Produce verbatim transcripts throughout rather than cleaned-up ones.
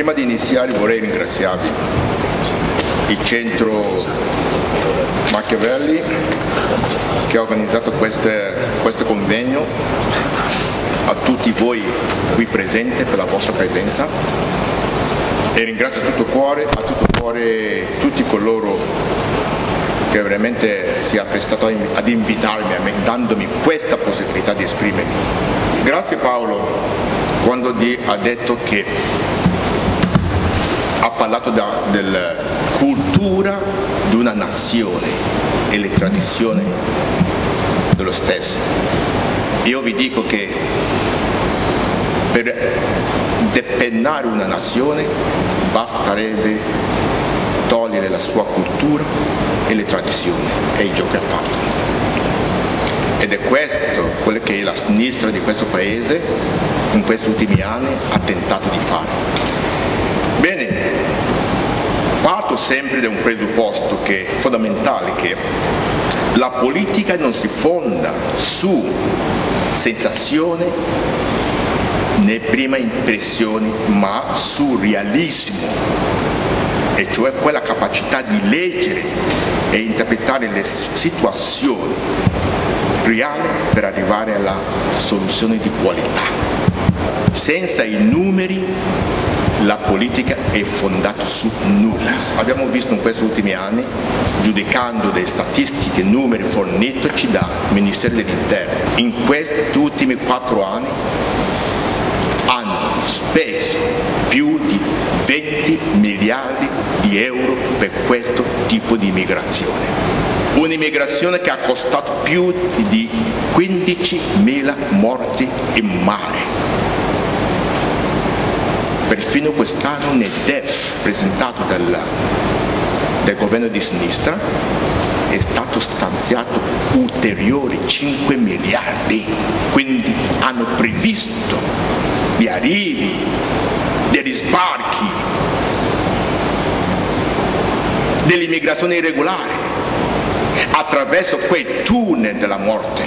Prima di iniziare vorrei ringraziarvi, il centro Machiavelli che ha organizzato queste, questo convegno, a tutti voi qui presenti per la vostra presenza e ringrazio a tutto cuore, a tutto cuore tutti coloro che veramente si è prestato ad invitarmi, a me, dandomi questa possibilità di esprimermi. Grazie Paolo quando di, ha detto che ha parlato della cultura di una nazione e le tradizioni dello stesso. Io vi dico che per depennare una nazione basterebbe togliere la sua cultura e le tradizioni e il gioco che ha fatto. Ed è questo quello che la sinistra di questo paese in questi ultimi anni ha tentato di fare. Bene, parto sempre da un presupposto che è fondamentale, che la politica non si fonda su sensazione né prima impressioni, ma su realismo, e cioè quella capacità di leggere e interpretare le situazioni reali per arrivare alla soluzione di qualità. Senza i numeri la politica è fondata su nulla. Abbiamo visto in questi ultimi anni, giudicando le statistiche e numeri fornitici dal Ministero dell'Interno, in questi ultimi quattro anni hanno speso più di venti miliardi di euro per questo tipo di immigrazione. Un'immigrazione che ha costato più di quindicimila morti in mare. Perfino quest'anno nel D E F presentato dal, dal governo di sinistra è stato stanziato ulteriori cinque miliardi, quindi hanno previsto gli arrivi, degli sbarchi, dell'immigrazione irregolare attraverso quei tunnel della morte.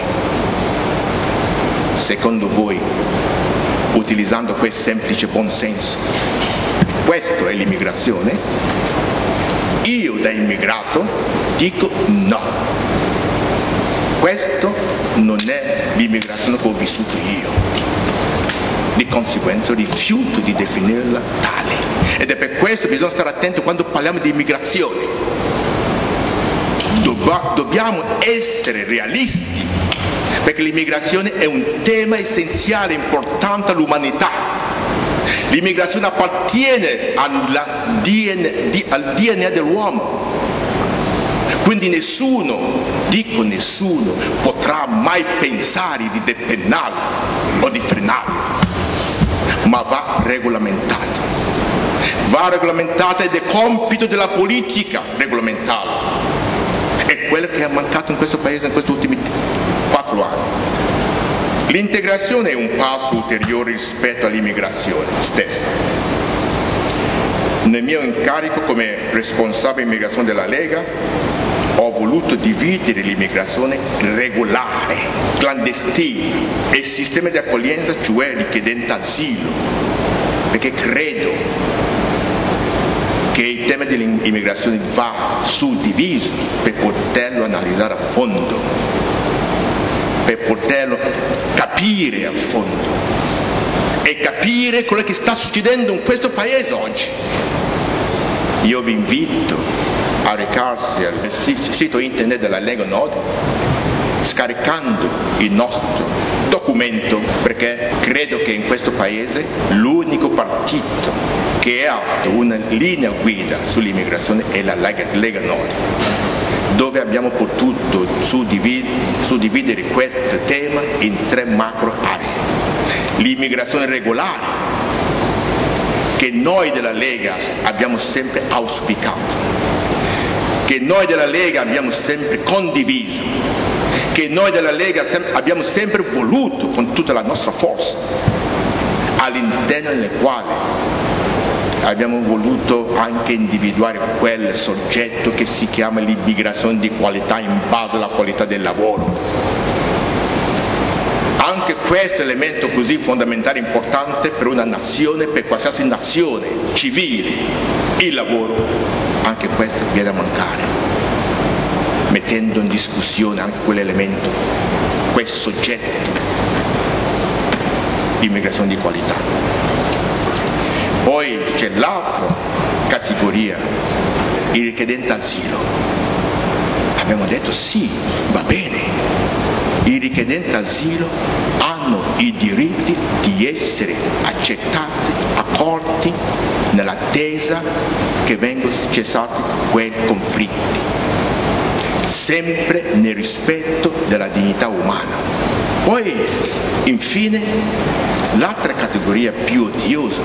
Secondo voi, utilizzando quel semplice buonsenso, questo è l'immigrazione? Io da immigrato dico no. Questo non è l'immigrazione che ho vissuto io. Di conseguenza rifiuto di definirla tale. Ed è per questo che bisogna stare attenti quando parliamo di immigrazione. Dobbiamo essere realisti, perché l'immigrazione è un tema essenziale, importante all'umanità. L'immigrazione appartiene alla D N A, al D N A dell'uomo. Quindi nessuno, dico nessuno, potrà mai pensare di depennarlo o di frenarlo, ma va regolamentata. Va regolamentata ed è compito della politica regolamentarla. È quello che è mancato in questo paese in questi ultimi quattro anni. L'integrazione è un passo ulteriore rispetto all'immigrazione stessa. Nel mio incarico come responsabile immigrazione della Lega ho voluto dividere l'immigrazione regolare, clandestina e il sistema di accoglienza, cioè richiedente asilo, perché credo che il tema dell'immigrazione va suddiviso per poterlo analizzare a fondo, per poterlo capire a fondo e capire quello che sta succedendo in questo paese oggi. Io vi invito a recarsi al sito internet della Lega Nord scaricando il nostro documento, perché credo che in questo paese l'unico partito che ha una linea guida sull'immigrazione è la Lega Nord, dove abbiamo potuto suddividere, suddividere questo tema in tre macro aree. L'immigrazione regolare, che noi della Lega abbiamo sempre auspicato, che noi della Lega abbiamo sempre condiviso, che noi della Lega abbiamo sempre voluto con tutta la nostra forza, all'interno del quale abbiamo voluto anche individuare quel soggetto che si chiama l'immigrazione di qualità in base alla qualità del lavoro. Anche questo elemento così fondamentale e importante per una nazione, per qualsiasi nazione civile, il lavoro, anche questo viene a mancare, mettendo in discussione anche quell'elemento, quel soggetto di immigrazione di qualità. Poi c'è l'altra categoria, i richiedenti asilo. Abbiamo detto sì, va bene. I richiedenti asilo hanno i diritti di essere accettati, accolti nell'attesa che vengano cessati quei conflitti, sempre nel rispetto della dignità umana. Poi, infine, l'altra categoria più odiosa,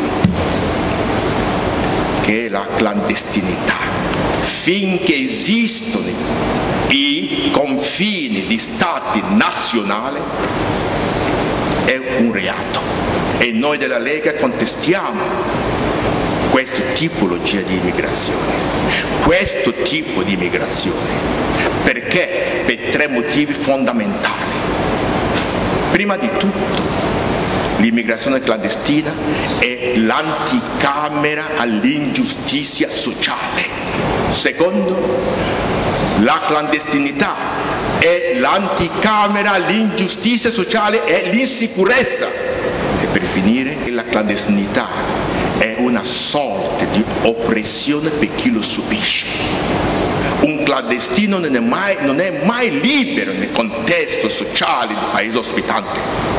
che è la clandestinità. Finché esistono i confini di stati nazionali è un reato e noi della Lega contestiamo questa tipologia di immigrazione, questo tipo di immigrazione, perché per tre motivi fondamentali. Prima di tutto, l'immigrazione clandestina è l'anticamera all'ingiustizia sociale. Secondo, la clandestinità è l'anticamera all'ingiustizia sociale e l'insicurezza. E per finire, la clandestinità è una sorta di oppressione per chi lo subisce. Un clandestino non è mai, non è mai libero nel contesto sociale del paese ospitante.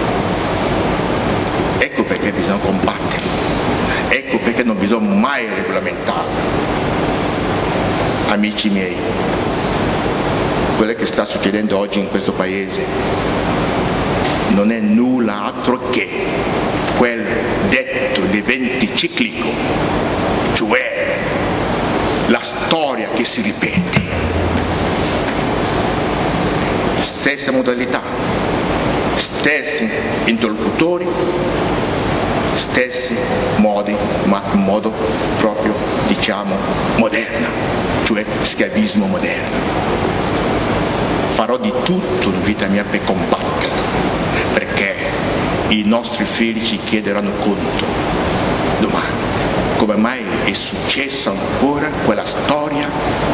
Ecco perché bisogna combatterlo. Ecco perché non bisogna mai regolamentarlo. Amici miei, quello che sta succedendo oggi in questo paese non è nulla altro che quel detto l'evento ciclico, cioè la storia che si ripete. Stesse modalità, stessi interlocutori, stessi modi, ma in modo proprio, diciamo, moderno, cioè schiavismo moderno. Farò di tutto in vita mia per combatterlo, perché i nostri figli ci chiederanno conto domani. Come mai è successa ancora quella storia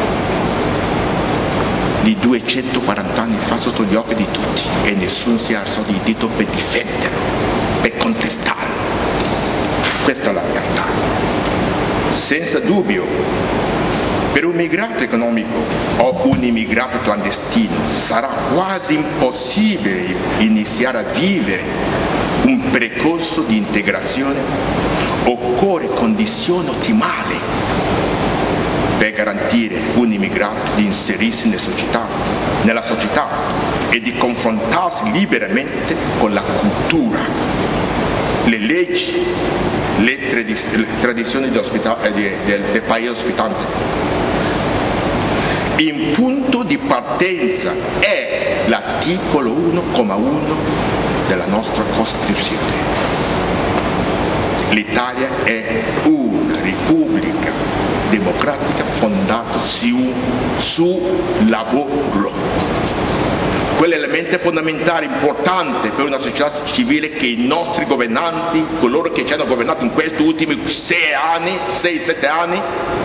di duecentoquaranta anni fa sotto gli occhi di tutti e nessuno si è alzato il dito per difenderlo, per contestarlo. Questa è la realtà. Senza dubbio, per un migrato economico o un immigrato clandestino sarà quasi impossibile iniziare a vivere un percorso di integrazione. Occorre condizioni ottimali per garantire un immigrato di inserirsi nella società, nella società e di confrontarsi liberamente con la cultura, le leggi, le, tradiz- le tradizioni di ospita- di, del, del paese ospitante. In punto di partenza è l'articolo uno comma uno della nostra Costituzione. L'Italia è una repubblica democratica fondata su, su lavoro. Quell'elemento fondamentale, importante per una società civile che i nostri governanti, coloro che ci hanno governato in questi ultimi sei anni, sei, sette anni,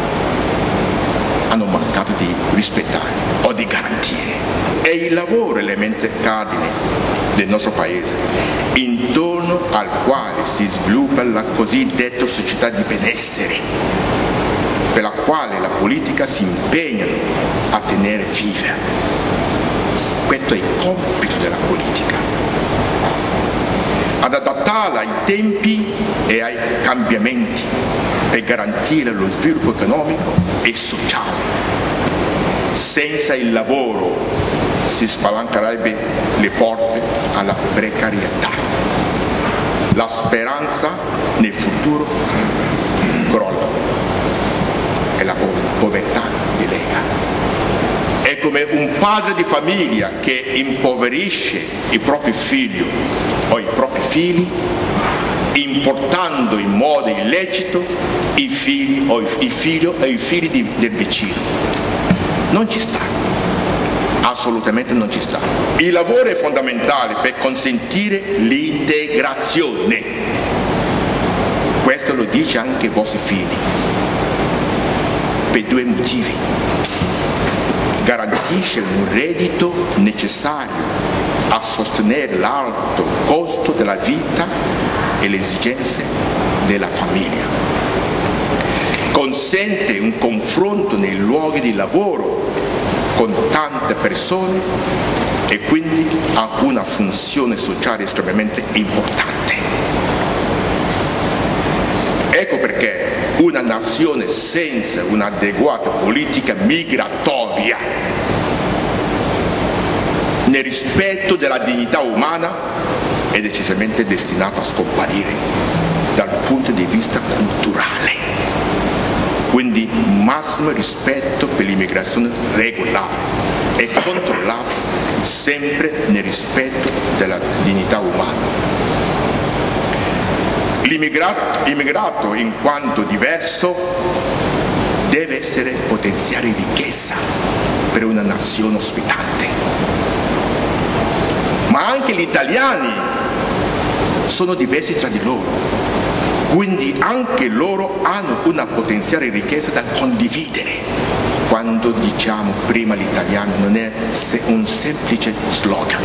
hanno mancato di rispettare o di garantire. È il lavoro l'elemento cardine del nostro paese, intorno al quale si sviluppa la cosiddetta società di benessere, per la quale la politica si impegna a tenere viva. Questo è il compito della politica, ad adattarla ai tempi e ai cambiamenti per garantire lo sviluppo economico e sociale. Senza il lavoro si spalancherebbe le porte alla precarietà. La speranza nel futuro crolla e la povertà dilega. È come un padre di famiglia che impoverisce i propri figli o i propri figli importando in modo illecito i figli o i figli o i figli di, del vicino. Non ci sta. assolutamente non ci sta. Il lavoro è fondamentale per consentire l'integrazione. Questo lo dice anche vostri figli, per due motivi. Garantisce un reddito necessario a sostenere l'alto costo della vita e le esigenze della famiglia. Consente un confronto nei luoghi di lavoro con tante persone e quindi ha una funzione sociale estremamente importante. Ecco perché una nazione senza un'adeguata politica migratoria nel rispetto della dignità umana è decisamente destinata a scomparire dal punto di vista culturale. Quindi massimo rispetto per l'immigrazione regolare e controllata, sempre nel rispetto della dignità umana. L'immigrato, immigrato in quanto diverso deve essere potenziare ricchezza per una nazione ospitante. Ma anche gli italiani sono diversi tra di loro. Quindi anche loro hanno una potenziale ricchezza da condividere. Quando diciamo prima l'italiano non è un semplice slogan,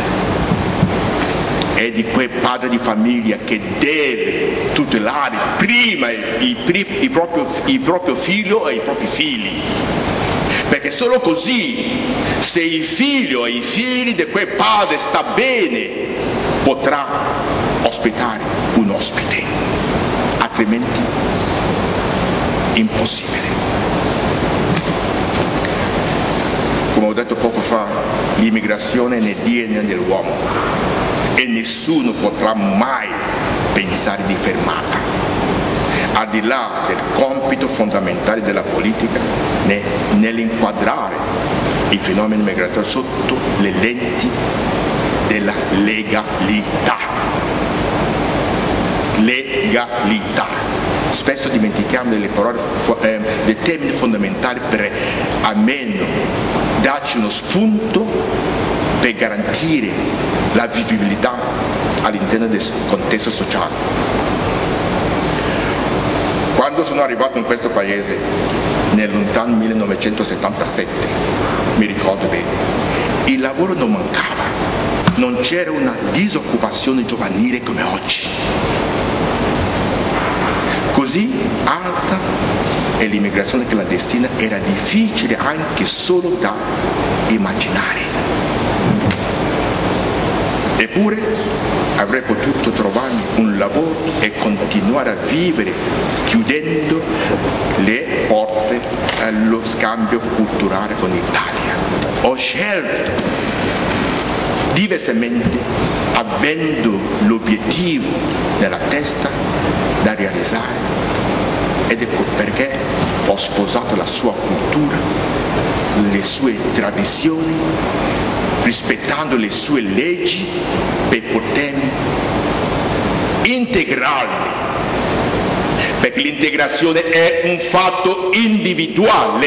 è di quel padre di famiglia che deve tutelare prima il, il, il, proprio, il proprio figlio e i propri figli. Perché solo così, se il figlio e i figli di quel padre sta bene, potrà ospitare un ospite. Altrimenti impossibile. Come ho detto poco fa, l'immigrazione è nel D N A dell'uomo e nessuno potrà mai pensare di fermarla, al di là del compito fondamentale della politica nell'inquadrare i fenomeni migratori sotto le lenti della legalità. Legalità. Spesso dimentichiamo delle parole, eh, dei termini fondamentali per almeno darci uno spunto per garantire la vivibilità all'interno del contesto sociale. Quando sono arrivato in questo paese nel lontano millenovecentosettantasette, mi ricordo bene, il lavoro non mancava, non c'era una disoccupazione giovanile come oggi. Così alta e l'immigrazione clandestina era difficile anche solo da immaginare. Eppure avrei potuto trovarmi un lavoro e continuare a vivere chiudendo le porte allo scambio culturale con l'Italia. Ho scelto diversamente, avendo l'obiettivo nella testa da realizzare, ed ecco perché ho sposato la sua cultura, le sue tradizioni, rispettando le sue leggi per potermi integrarmi, perché l'integrazione è un fatto individuale,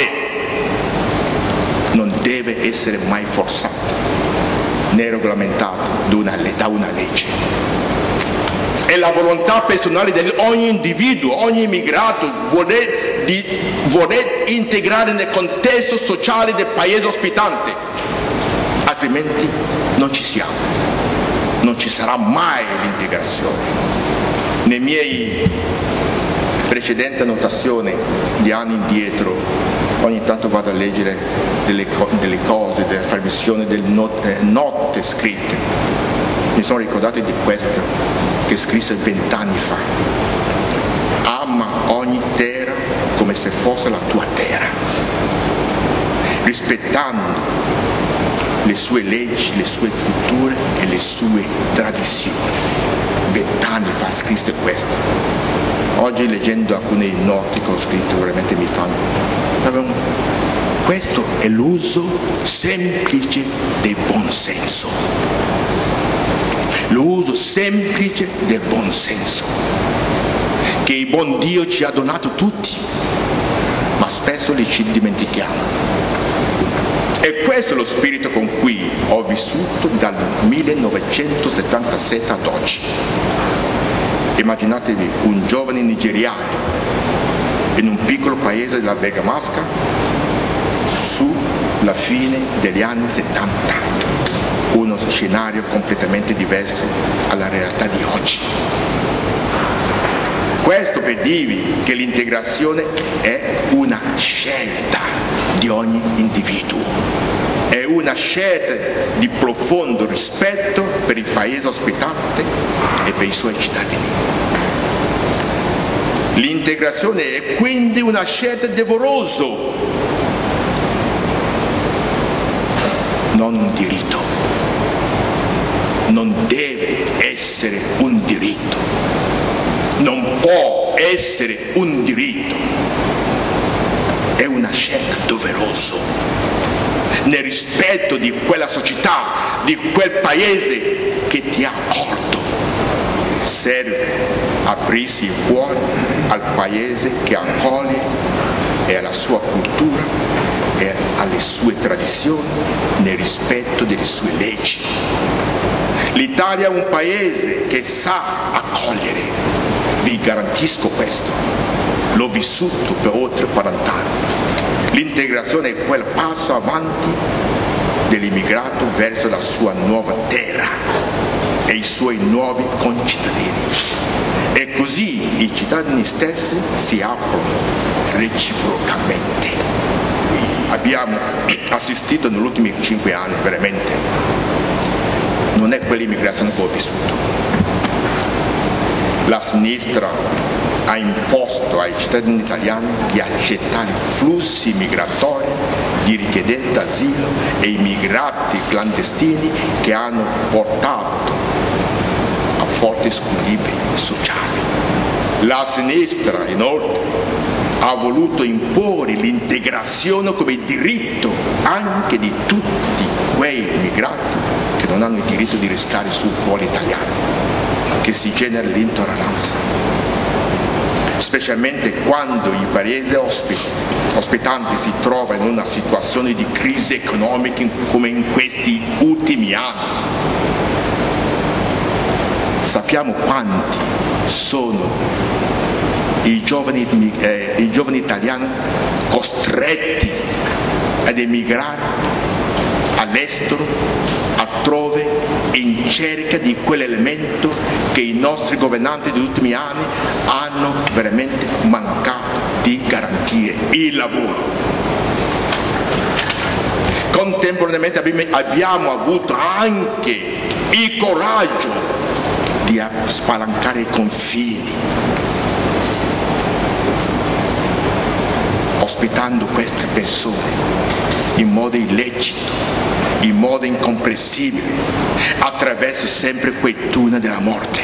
non deve essere mai forzato né regolamentato da una, da una legge. È la volontà personale di ogni individuo, ogni immigrato vuole, di, vuole integrare nel contesto sociale del paese ospitante, altrimenti non ci siamo, non ci sarà mai l'integrazione. Nei miei precedenti annotazioni di anni indietro ogni tanto vado a leggere delle, delle cose, delle affermazioni, delle note, note scritte. Mi sono ricordato di questo che scrisse vent'anni fa: ama ogni terra come se fosse la tua terra, rispettando le sue leggi, le sue culture e le sue tradizioni. Vent'anni fa scrisse questo. Oggi leggendo alcune note che ho scritto veramente mi fanno. Questo è l'uso semplice del buonsenso. L'uso semplice del buonsenso che il buon Dio ci ha donato tutti, ma spesso li ci dimentichiamo. E questo è lo spirito con cui ho vissuto dal millenovecentosettantasette ad oggi. Immaginatevi un giovane nigeriano in un piccolo paese della Bergamasca sulla fine degli anni settanta, uno scenario completamente diverso alla realtà di oggi. Questo per dirvi che l'integrazione è una scelta di ogni individuo, è una scelta di profondo rispetto per il paese ospitante e per i suoi cittadini. L'integrazione è quindi una scelta decorosa, non un diritto. Non deve essere un diritto, non può essere un diritto, è una scelta doverosa nel rispetto di quella società, di quel paese che ti ha accolto. Serve aprirsi il cuore al paese che accoglie e alla sua cultura e alle sue tradizioni nel rispetto delle sue leggi. L'Italia è un paese che sa accogliere, vi garantisco questo, l'ho vissuto per oltre quaranta anni. L'integrazione è quel passo avanti dell'immigrato verso la sua nuova terra e i suoi nuovi concittadini. E così i cittadini stessi si aprono reciprocamente. Abbiamo assistito negli ultimi cinque anni, veramente, non è quell'immigrazione che ho vissuto. La sinistra ha imposto ai cittadini italiani di accettare flussi migratori di richiedenti asilo e immigrati clandestini che hanno portato a forti squilibri sociali. La sinistra, inoltre, ha voluto imporre l'integrazione come diritto anche di tutti quei immigrati che non hanno il diritto di restare sul suolo italiano, che si genera l'intolleranza, specialmente quando il paese ospitante si trova in una situazione di crisi economica come in questi ultimi anni. Sappiamo quanti sono i giovani, eh, i giovani italiani costretti ad emigrare all'estero, altrove, in cerca di quell'elemento che i nostri governanti degli ultimi anni hanno veramente mancato di garantire: il lavoro. Contemporaneamente abbiamo avuto anche il coraggio di spalancare i confini, ospitando queste persone in modo illecito, in modo incomprensibile, attraverso sempre quei tunnel della morte.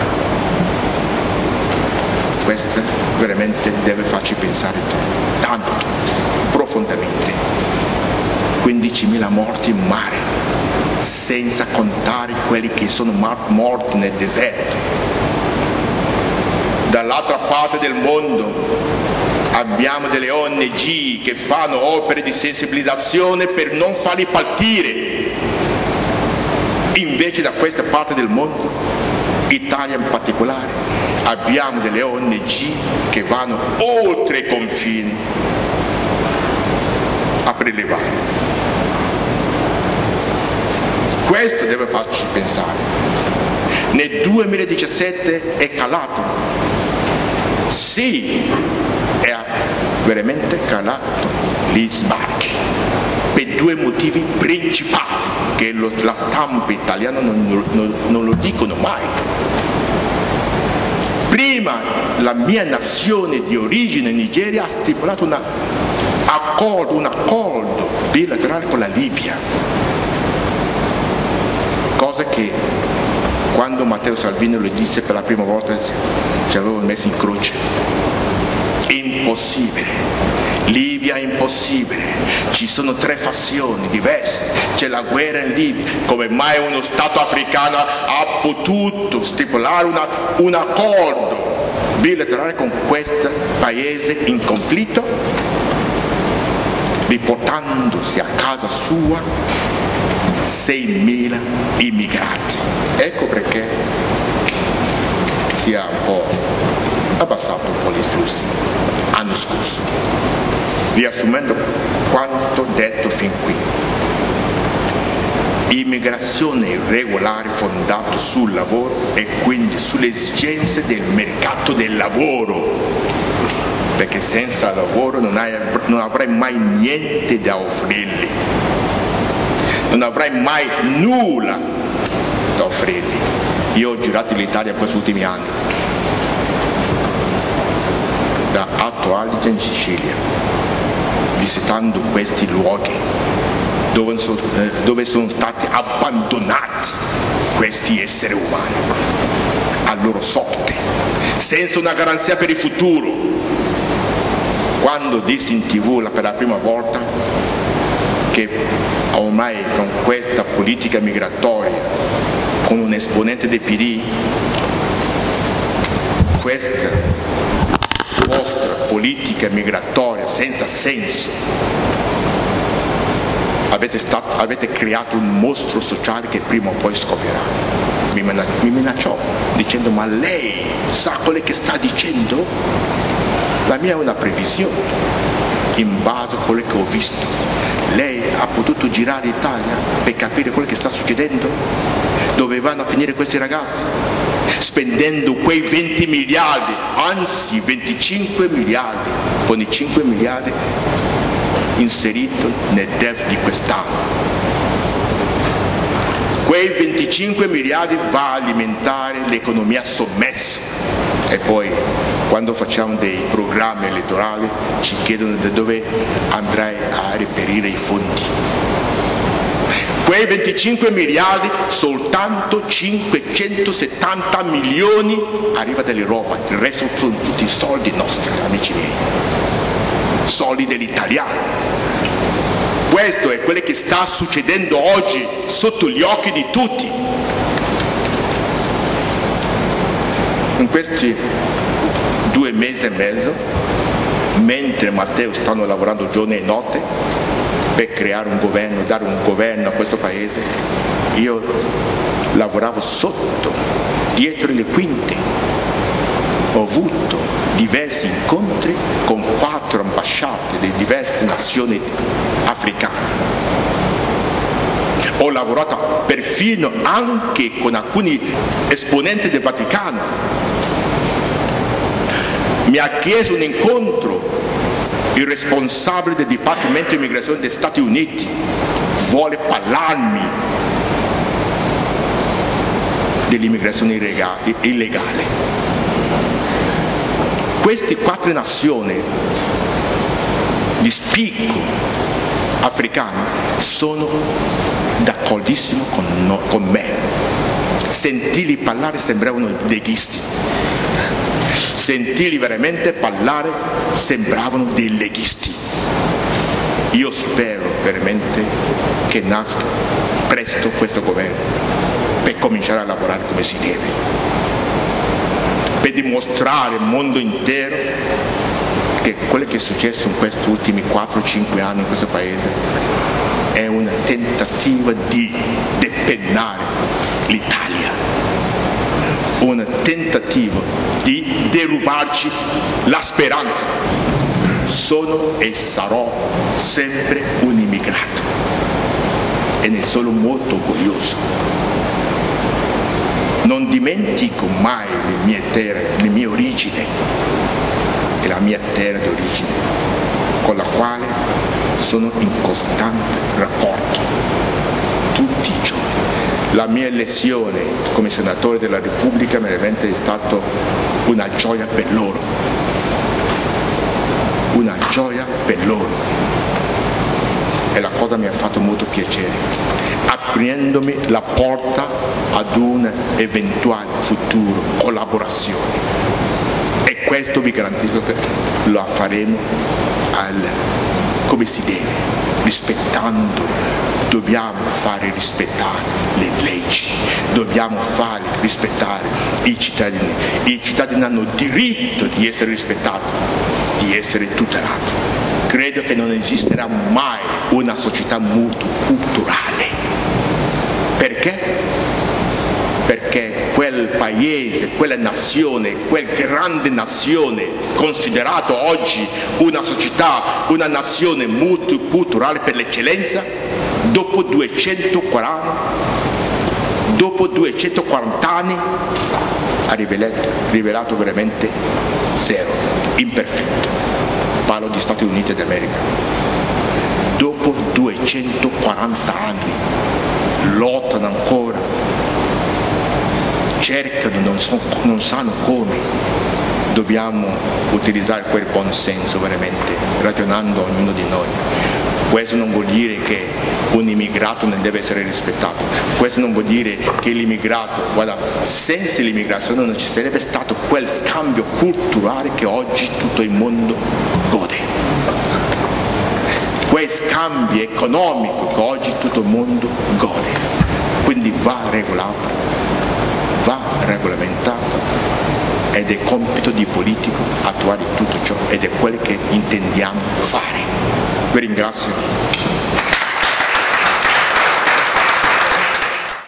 Questo veramente deve farci pensare tanto, profondamente. quindicimila morti in mare, senza contare quelli che sono morti nel deserto. Dall'altra parte del mondo abbiamo delle O N G che fanno opere di sensibilizzazione per non farli partire. Invece da questa parte del mondo, Italia in particolare, abbiamo delle O N G che vanno oltre i confini a prelevare. Questo deve farci pensare. Nel duemiladiciassette è calato, sì, è veramente calato gli sbarchi per due motivi principali che lo, la stampa italiana non, non, non lo dicono mai. Prima la mia nazione di origine, Nigeria, ha stipulato una accordo, un accordo bilaterale con la Libia, cosa che quando Matteo Salvini lo disse per la prima volta ci avevo messo in croce. Impossibile, Libia è impossibile, ci sono tre fazioni diverse, c'è la guerra in Libia, come mai uno Stato africano ha potuto stipulare una, un accordo bilaterale con questo paese in conflitto? riportandosi a casa sua seimila immigrati. Ecco perché si è un po' abbassato un po' i flussi l'anno scorso. Riassumendo quanto detto fin qui, immigrazione irregolare fondata sul lavoro e quindi sulle esigenze del mercato del lavoro, perché senza lavoro non, hai, non avrai mai niente da offrirgli, non avrai mai nulla da offrirgli. Io ho girato l'Italia in questi ultimi anni, da Alto Adige in Sicilia, visitando questi luoghi dove sono, eh, dove sono stati abbandonati questi esseri umani a loro sorte, senza una garanzia per il futuro. Quando dissi in tv per la prima volta che ormai con questa politica migratoria, con un esponente del P D, questa vostra politica migratoria senza senso, avete, stato, avete creato un mostro sociale che prima o poi scoppierà. Mi, mi minacciò dicendo: ma lei sa quello che sta dicendo? La mia è una previsione in base a quello che ho visto. Lei ha potuto girare l'Italia per capire quello che sta succedendo, dove vanno a finire questi ragazzi, spendendo quei venti miliardi, anzi venticinque miliardi, con i cinque miliardi inseriti nel D E F di quest'anno. Quei venticinque miliardi va a alimentare l'economia sommessa, e poi quando facciamo dei programmi elettorali ci chiedono da dove andrai a reperire i fondi. Quei venticinque miliardi, soltanto cinquecentosettanta milioni arriva dall'Europa, il resto sono tutti soldi nostri, amici miei, soldi degli italiani. Questo è quello che sta succedendo oggi sotto gli occhi di tutti. In questi due mesi e mezzo, mentre Matteo stanno lavorando giorno e notte per creare un governo, dare un governo a questo paese, io lavoravo sotto, dietro le quinte. Ho avuto diversi incontri con quattro ambasciate di diverse nazioni africane. Ho lavorato perfino anche con alcuni esponenti del Vaticano. Mi ha chiesto un incontro il responsabile del Dipartimento di Immigrazione degli Stati Uniti, vuole parlarmi dell'immigrazione illegale. Queste quattro nazioni di spicco africane sono d'accordissimo con, no, con me. Sentirli parlare sembravano leghisti. Sentirli veramente parlare sembravano dei leghisti. Io spero veramente che nasca presto questo governo per cominciare a lavorare come si deve, per dimostrare al mondo intero che quello che è successo in questi ultimi quattro cinque anni in questo paese è una tentativa di depennare l'Italia, una tentativa di derubarci la speranza. Sono e sarò sempre un immigrato e ne sono molto orgoglioso. Non dimentico mai le mie terre, le mie origini e la mia terra d'origine, con la quale sono in costante rapporto tutti i giorni. La mia elezione come senatore della Repubblica veramente è stata una gioia per loro, una gioia per loro, e la cosa mi ha fatto molto piacere, aprendomi la porta ad un eventuale futuro collaborazione, e questo vi garantisco che lo faremo al, come si deve, rispettando. Dobbiamo fare rispettare le leggi, dobbiamo fare rispettare i cittadini. I cittadini hanno diritto di essere rispettati, di essere tutelati. credo che non esisterà mai una società multiculturale. Perché? Perché quel paese, quella nazione, quel grande nazione, considerato oggi una società, una nazione multiculturale per l'eccellenza, dopo duecentoquaranta, dopo duecentoquaranta anni ha rivelato, rivelato veramente zero, imperfetto. Parlo di Stati Uniti d'America. Dopo duecentoquaranta anni lottano ancora, cercano, non, so, non sanno come. Dobbiamo utilizzare quel buon senso veramente, ragionando ognuno di noi. Questo non vuol dire che un immigrato non deve essere rispettato, questo non vuol dire che l'immigrato, guarda, senza l'immigrazione non ci sarebbe stato quel scambio culturale che oggi tutto il mondo gode, quel scambio economico che oggi tutto il mondo gode. Quindi va regolato, va regolamentato, ed è compito di politico attuare tutto ciò, ed è quello che intendiamo fare. Vi ringrazio.